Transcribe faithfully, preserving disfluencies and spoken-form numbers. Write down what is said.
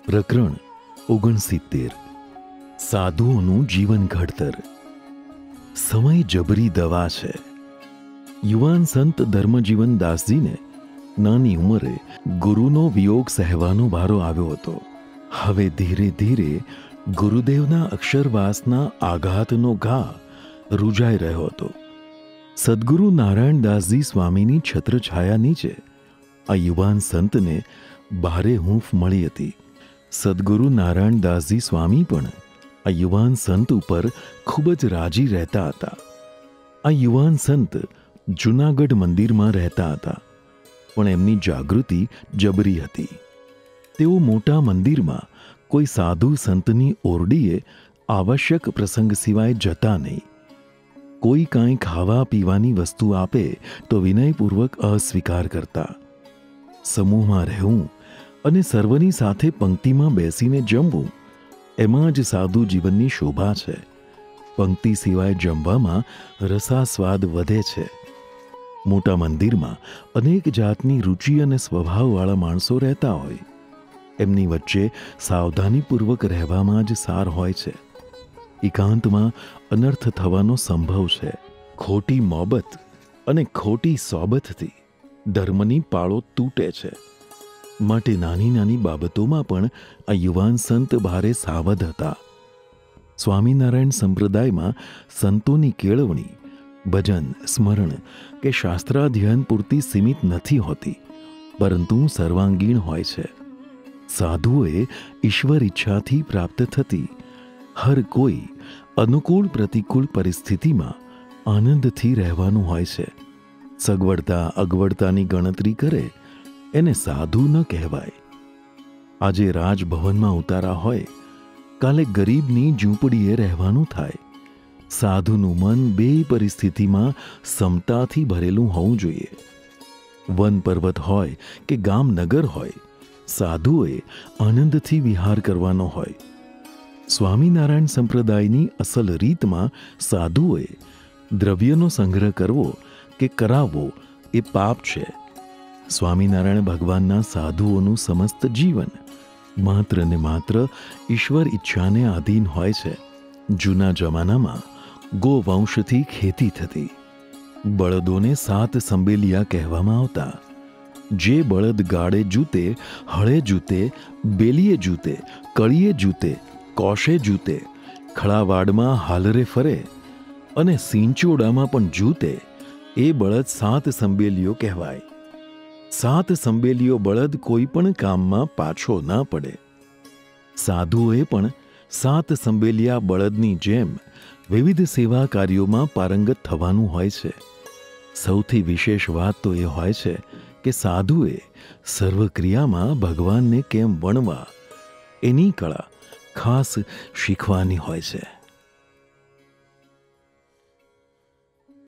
પ્રકરણ ઓગણસિત્તેર. સાધુઓનું જીવન ઘડતર. સમય જબરી દવા છે. યુવાન સંત ધર્મજીવન દાસજીને નાની ઉંમરે ગુરુનો વિયોગ સહેવાનો વારો આવ્યો હતો. હવે ધીરે ધીરે ગુરુદેવના અક્ષરવાસના આઘાતનો ઘા રૂજાઈ રહ્યો હતો. સદગુરુ નારાયણદાસજી સ્વામીની છત્રછાયા નીચે આ યુવાન સંતને ભારે હૂંફ મળી હતી. સદગુરુ નારાયણદાસજી સ્વામી પણ આ યુવાન સંત ઉપર ખૂબ જ રાજી રહેતા હતા. આ યુવાન સંત જૂનાગઢ મંદિરમાં રહેતા હતા, પણ એમની જાગૃતિ જબરી હતી. તેઓ મોટા મંદિરમાં કોઈ સાધુ સંતની ઓરડીએ આવશ્યક પ્રસંગ સિવાય જતા નહીં. કોઈ કાંઈ ખાવા પીવાની વસ્તુ આપે તો વિનયપૂર્વક અસ્વીકાર કરતા. સમૂહમાં રહેવું અને સર્વની સાથે પંક્તિમાં બેસીને જમવું, એમાં જ સાધુ જીવનની શોભા છે. પંક્તિ સિવાય જમવામાં રસાસ્વાદ વધે છે. મોટા મંદિરમાં અનેક જાતની રુચિ અને સ્વભાવવાળા માણસો રહેતા હોય. એમની વચ્ચે સાવધાનીપૂર્વક રહેવામાં જ સાર હોય છે. એકાંતમાં અનર્થ થવાનો સંભવ છે. ખોટી મોહબત અને ખોટી સોબતથી ધર્મની પાળો તૂટે છે. માટે નાની નાની બાબતોમાં પણ આ યુવાન સંત ભારે સાવધ હતા. સ્વામિનારાયણ સંપ્રદાયમાં સંતોની કેળવણી ભજન, સ્મરણ કે શાસ્ત્રાધ્યયન પૂરતી સીમિત નથી હોતી, પરંતુ સર્વાંગીણ હોય છે. સાધુઓએ ઈશ્વર ઈચ્છાથી પ્રાપ્ત થતી હર કોઈ અનુકૂળ પ્રતિકૂળ પરિસ્થિતિમાં આનંદથી રહેવાનું હોય છે. સગવડતા અગવડતાની ગણતરી કરે એને સાધુ ન કહેવાય. આજે રાજભવનમાં ઉતારા હોય, કાલે ગરીબની ઝૂંપડીએ રહેવાનું થાય. સાધુનું મન બે પરિસ્થિતિમાં સમતાથી ભરેલું હોવું જોઈએ. વન પર્વત હોય કે ગામ નગર હોય, સાધુએ આનંદથી વિહાર કરવાનો હોય. સ્વામિનારાયણ સંપ્રદાયની અસલ રીતમાં સાધુએ દ્રવ્યનો સંગ્રહ કરવો કે કરાવવો એ પાપ છે. સ્વામિનારાયણ ભગવાનના સાધુઓનું સમસ્ત જીવન માત્ર ને માત્ર ઈશ્વર ઈચ્છાને આધીન હોય છે. જૂના જમાનામાં ગોવંશથી ખેતી થતી. બળદોને સાત સંબેલિયા કહેવામાં આવતા. જે બળદ ગાડે જૂતે, હળે જૂતે, બેલીએ જૂતે, કળીએ જૂતે, કોશે જૂતે, ખળાવાડમાં હાલરે ફરે અને સિંચોડામાં પણ જૂતે, એ બળદ સાત સંબેલીઓ કહેવાય. સાત સંબેલીઓ બળદ કોઈ પણ કામમાં પાછો ના પડે. સાધુઓએ પણ સાત સંબેલિયા બળદની જેમ વિવિધ સેવા કાર્યોમાં પારંગત થવાનું હોય છે. સૌથી વિશેષ વાત તો એ હોય છે કે સાધુએ સર્વક્રિયામાં ભગવાનને કેમ વણવા એની કળા ખાસ શીખવાની હોય છે.